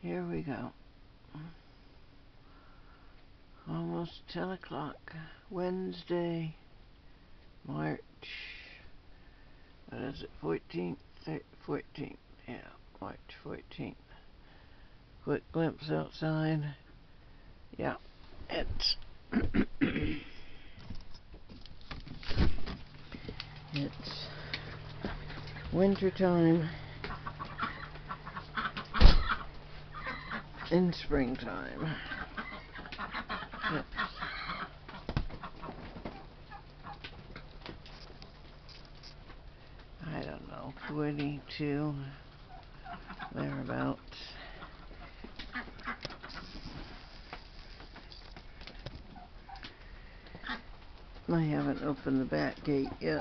Here we go. Almost 10 o'clock. Wednesday, March, what is it, 14th? 14th, yeah, March 14th. Quick glimpse outside. Yeah, it's it's winter time in springtime. I don't know, 22, thereabouts. I haven't opened the back gate yet.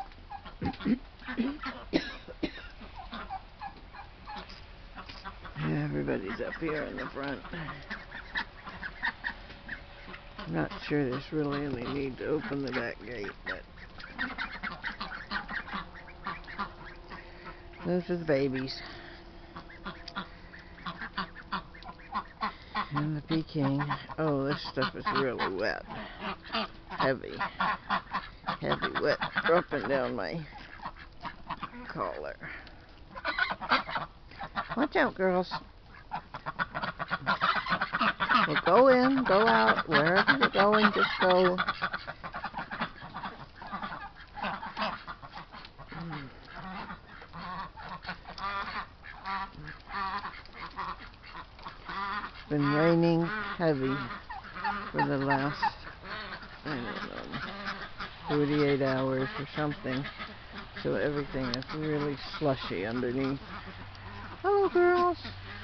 Everybody's up here in the front. I'm not sure there's really any need to open the back gate, but those are the babies. And the Peking. Oh, this stuff is really wet. Heavy, wet, dropping down my collar. Watch out, girls. Well, go in, go out, wherever you're going, just go. It's been raining heavy for the last, I don't know, 48 hours or something. So everything is really slushy underneath. Hello, girls.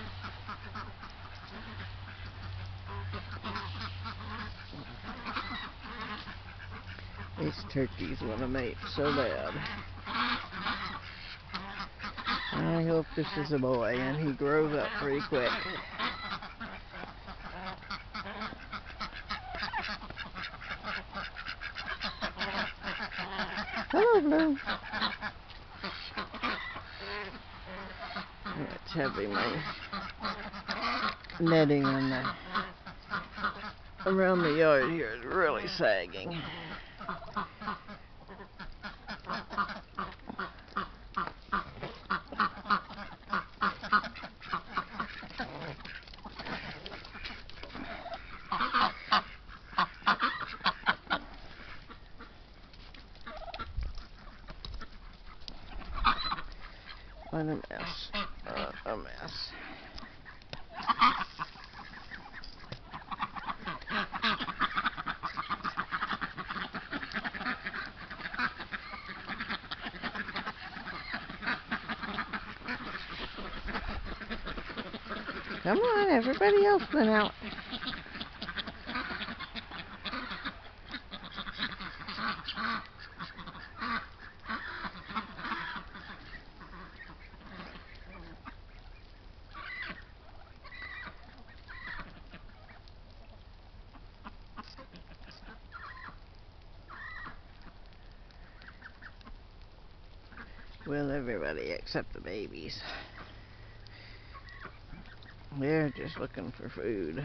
These turkeys want to mate so bad. I hope this is a boy and he grows up pretty quick. Hello, Blue. It's heavy, my netting on around the yard here is really sagging. What a mess. A mess. Come on, everybody else went out. Well, everybody except the babies. They're just looking for food.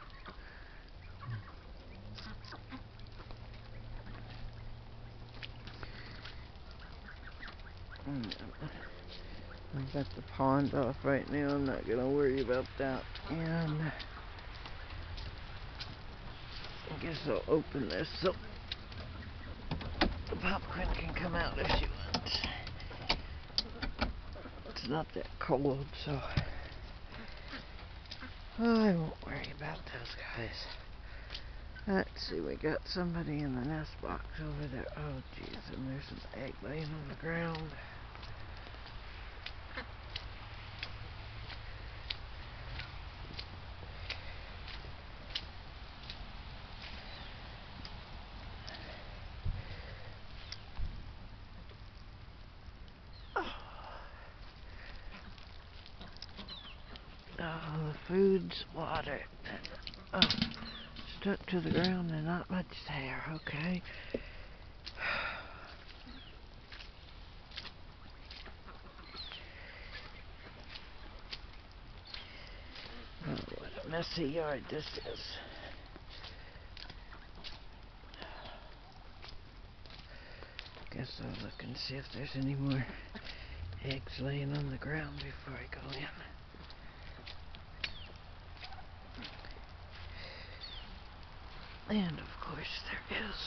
I've got the pond off right now. I'm not going to worry about that. And I guess I'll open this so the popcorn can come out if she wants. It's not that cold, so I won't worry about those guys. Let's see, we got somebody in the nest box over there. Oh, jeez, and there's an egg laying on the ground. Oh, the food's water. Oh, stuck to the ground and not much there, okay. messy yard this is. Guess I'll look and see if there's any more eggs laying on the ground before I go in. And of course there is.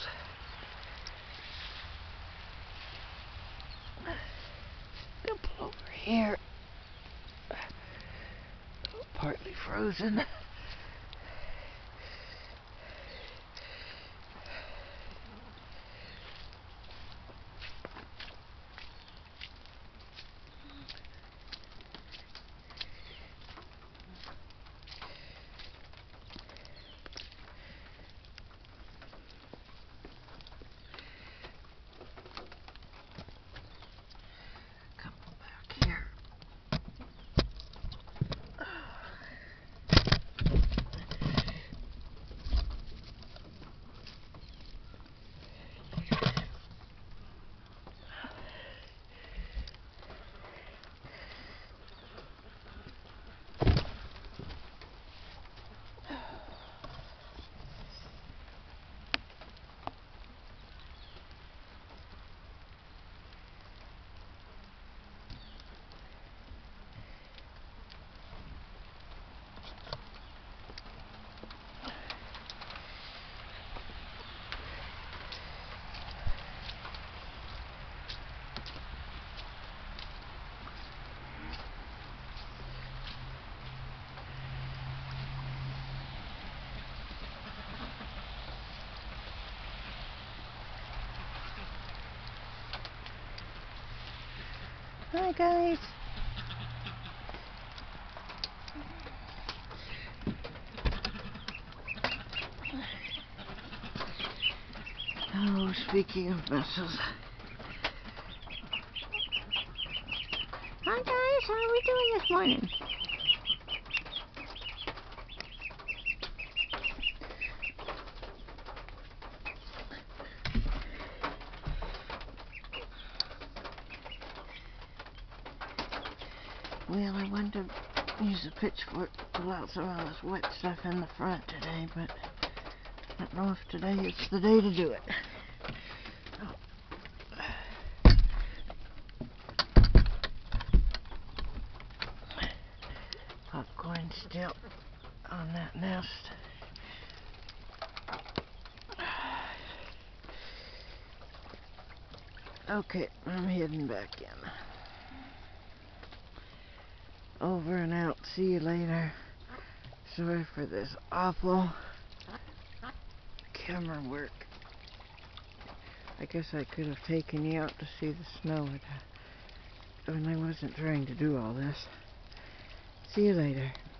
A couple over here. Partly frozen. Hi guys. Oh, speaking of messes. Hi guys, how are we doing this morning? Well, I wanted to use a pitchfork to pull out some of this wet stuff in the front today, but I don't know if today is the day to do it. Popcorn still on that nest. Okay, I'm heading back in. Over and out. See you later. Sorry for this awful camera work. I guess I could have taken you out to see the snow when I wasn't trying to do all this. See you later.